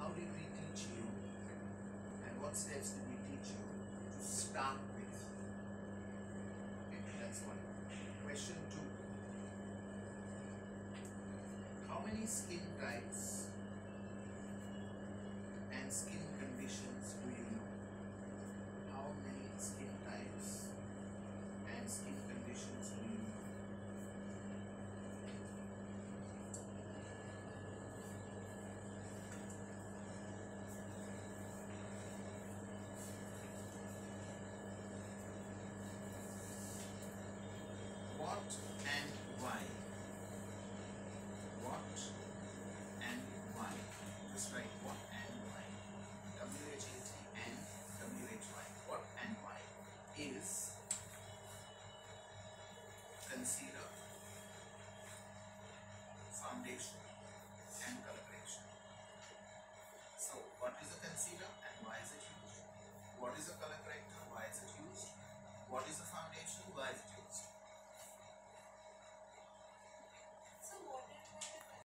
how did we teach you and what steps did we teach you to start with? Okay, that's one. Question 2. How many skin types and skin conditions do you know? How many skin types and skin conditions do you know? What and why? What and why? Just write what and why. W-H-A-T and W-H-Y. What and why is concealer, foundation,